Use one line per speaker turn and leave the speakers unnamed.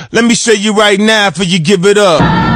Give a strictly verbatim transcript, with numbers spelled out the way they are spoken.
Let me show you right now for you give it up.